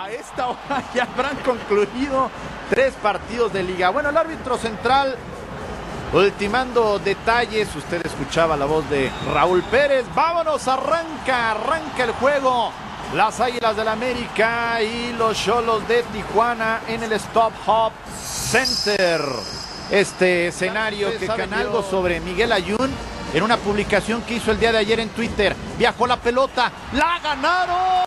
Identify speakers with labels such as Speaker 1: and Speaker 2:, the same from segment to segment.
Speaker 1: A esta hora ya habrán concluido 3 partidos de liga. Bueno, el árbitro central ultimando detalles. Usted escuchaba la voz de Raúl Pérez. Vámonos, arranca el juego. Las Águilas del América y los Xolos de Tijuana en el Stop Hub Center. Este escenario que saben algo sobre Miguel Ayun en una publicación que hizo el día de ayer en Twitter. Viajó la pelota, la ganaron.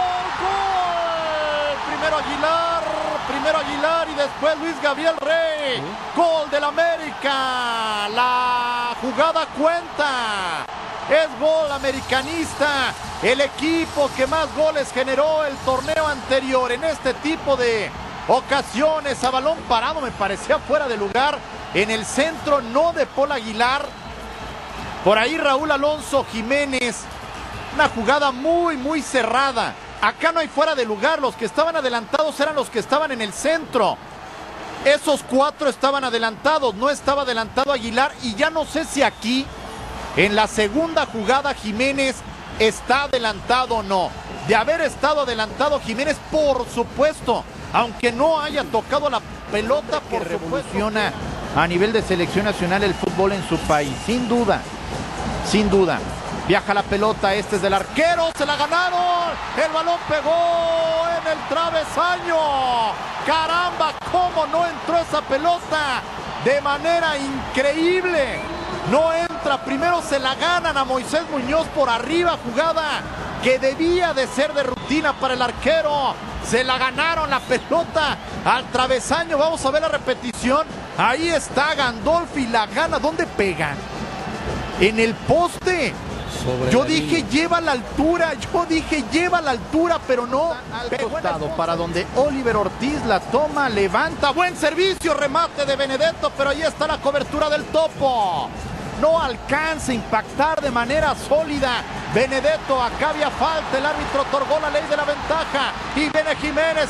Speaker 1: ¡Gol! Primero Aguilar y después Luis Gabriel Rey. Gol del América. La jugada cuenta. Es gol americanista. El equipo que más goles generó el torneo anterior en este tipo de ocasiones. A balón parado, me parecía fuera de lugar. En el centro, no de Paul Aguilar. Por ahí Raúl Alonso Jiménez. Una jugada muy cerrada. Acá no hay fuera de lugar. Los que estaban adelantados eran los que estaban en el centro. Esos 4 estaban adelantados. No estaba adelantado Aguilar. Y ya no sé si aquí, en la segunda jugada, Jiménez está adelantado o no. De haber estado adelantado Jiménez, por supuesto, aunque no haya tocado la pelota, por supuesto, revoluciona a nivel de selección nacional el fútbol en su país, sin duda. Viaja la pelota, este es del arquero, se la ganaron, el balón pegó en el travesaño. Caramba, cómo no entró esa pelota de manera increíble. No entra, primero se la ganan a Moisés Muñoz por arriba, jugada que debía de ser de rutina para el arquero. Se la ganaron la pelota al travesaño, vamos a ver la repetición. Ahí está Gandolfi, la gana, ¿dónde pega? En el poste. Yo dije lleva la altura, pero no. Al costado para donde Oliver Ortiz la toma, levanta, buen servicio, remate de Benedetto, pero ahí está la cobertura del Topo. No alcanza a impactar de manera sólida Benedetto, acá había falta, el árbitro otorgó la ley de la ventaja y viene Jiménez,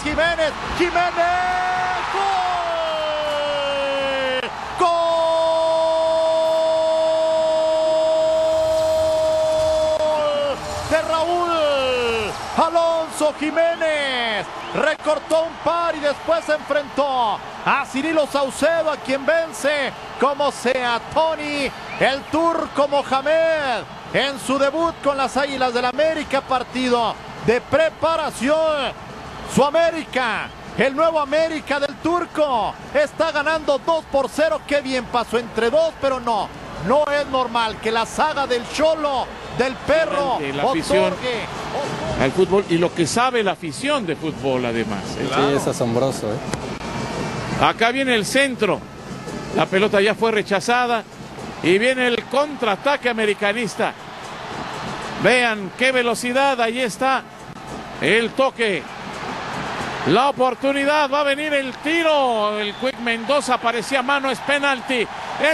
Speaker 1: ¡gol! De Raúl Alonso Jiménez, recortó un par y después se enfrentó a Cirilo Saucedo, a quien vence como sea Tony el Turco Mohamed en su debut con las Águilas del América, partido de preparación. Su América, el nuevo América del Turco, está ganando 2-0, qué bien pasó entre 2, pero no es normal que la saga del Xolo, del Perro,
Speaker 2: la afición al fútbol y lo que sabe la afición de fútbol además.
Speaker 3: Claro. Sí, es asombroso.
Speaker 2: Acá viene el centro, la pelota ya fue rechazada y viene el contraataque americanista. Vean qué velocidad, ahí está el toque, la oportunidad, va a venir el tiro, el Quick Mendoza parecía mano, es penalti.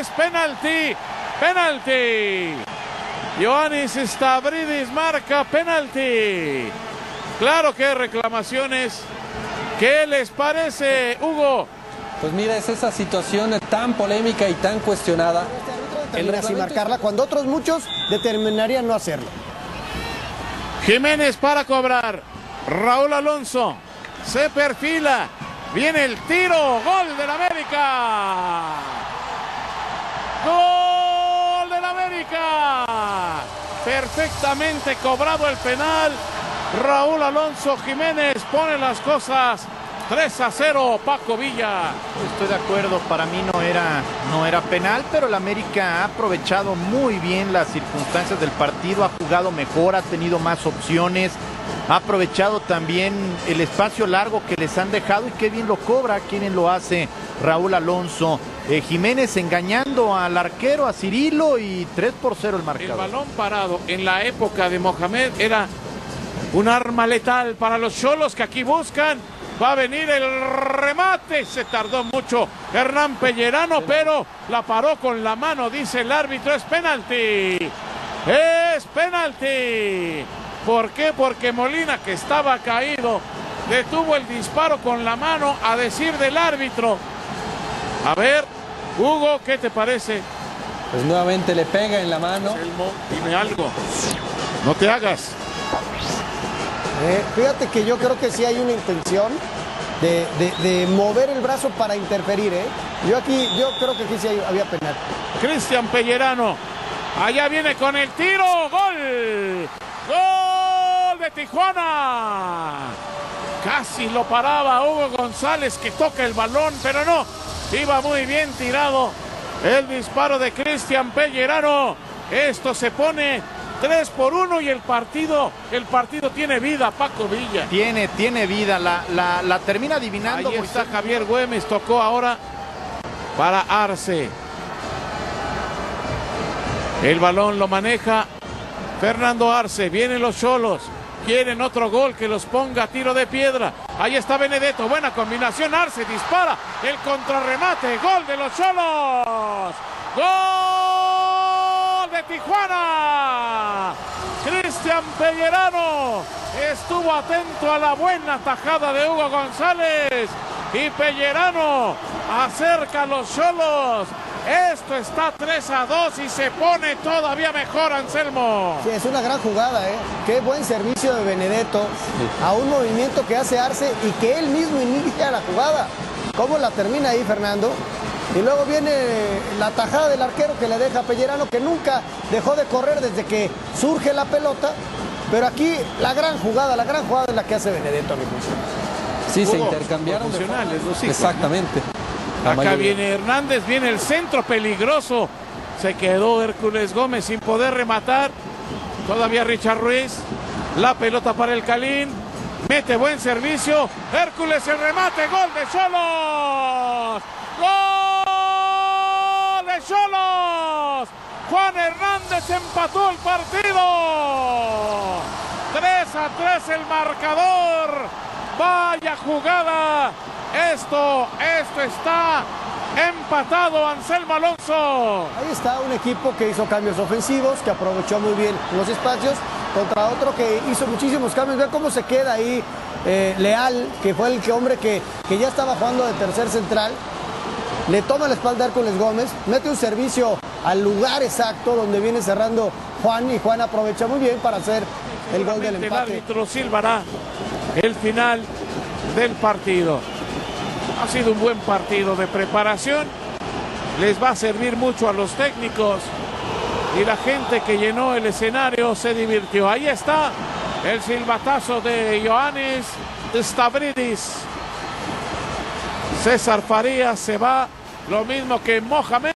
Speaker 2: Ioannis Stavridis marca penalti. Claro que hay reclamaciones. ¿Qué les parece, Hugo?
Speaker 3: Pues mira, es esa situación tan polémica y tan cuestionada.
Speaker 4: El así marcarla cuando otros muchos determinarían no hacerlo.
Speaker 2: Jiménez para cobrar. Raúl Alonso se perfila. Viene el tiro. Gol del América. ¡Gol del América! Perfectamente cobrado el penal. Raúl Alonso Jiménez pone las cosas 3-0, Paco Villa.
Speaker 1: Estoy de acuerdo, para mí no era penal, pero el América ha aprovechado muy bien las circunstancias del partido, ha jugado mejor, ha tenido más opciones, ha aprovechado también el espacio largo que les han dejado y qué bien lo cobra, quien lo hace, Raúl Alonso. Jiménez engañando al arquero, a Cirilo, y 3-0 el marcador.
Speaker 2: El balón parado en la época de Mohamed era un arma letal para los Xolos que aquí buscan. Va a venir el remate, se tardó mucho Hernán Pellerano, pero la paró con la mano, dice el árbitro, es penalti. Es penalti. ¿Por qué? Porque Molina, que estaba caído, detuvo el disparo con la mano, a decir del árbitro. A ver, Hugo, ¿qué te parece?
Speaker 3: Pues nuevamente le pega en la mano.
Speaker 2: Selmo, dime algo. No te hagas.
Speaker 4: Fíjate que yo creo que sí hay una intención de mover el brazo para interferir. Yo creo que aquí sí había penal.
Speaker 2: Cristian Pellerano, allá viene con el tiro, gol, gol de Tijuana. Casi lo paraba Hugo González, que toca el balón, pero no, iba muy bien tirado el disparo de Cristian Pellerano. Esto se pone 3-1 y el partido tiene vida, Paco Villa.
Speaker 1: Tiene vida, la termina adivinando.
Speaker 2: Ahí está Javier Güemes, tocó ahora para Arce. El balón lo maneja Fernando Arce, vienen los Xolos. Quieren otro gol que los ponga a tiro de piedra. Ahí está Benedetto, buena combinación. Arce dispara, el contrarremate, gol de los Xolos. ¡Gol de Tijuana! Cristian Pellerano estuvo atento a la buena tajada de Hugo González. Y Pellerano acerca a los Xolos. Esto está 3-2 y se pone todavía mejor, Anselmo.
Speaker 4: Sí, es una gran jugada, Qué buen servicio de Benedetto a un movimiento que hace Arce y que él mismo inicia la jugada. ¿Cómo la termina ahí, Fernando? Y luego viene la tajada del arquero que le deja a Pellerano, que nunca dejó de correr desde que surge la pelota. Pero aquí la gran jugada es la que hace Benedetto, a mi juicio.
Speaker 3: Sí, se intercambiaron
Speaker 2: funcionales los hijos.
Speaker 3: Exactamente.
Speaker 2: Acá viene Hernández, viene el centro peligroso. Se quedó Hércules Gómez sin poder rematar. Todavía Richard Ruiz. La pelota para el Calín. Mete buen servicio. Hércules el remate. Gol de Xolos. Gol de Xolos. Juan Hernández empató el partido. 3-3 el marcador. Vaya jugada. Esto está empatado, Anselmo Alonso.
Speaker 4: Ahí está un equipo que hizo cambios ofensivos, que aprovechó muy bien los espacios, contra otro que hizo muchísimos cambios. Vean cómo se queda ahí Leal, que fue el hombre que ya estaba jugando de tercer central. Le toma la espalda a Hércules Gómez, mete un servicio al lugar exacto donde viene cerrando Juan, y Juan aprovecha muy bien para hacer el gol del empate.
Speaker 2: El árbitro silbará el final del partido. Ha sido un buen partido de preparación. Les va a servir mucho a los técnicos. Y la gente que llenó el escenario se divirtió. Ahí está el silbatazo de Ioannis Stavridis. César Farías se va, lo mismo que Mohamed.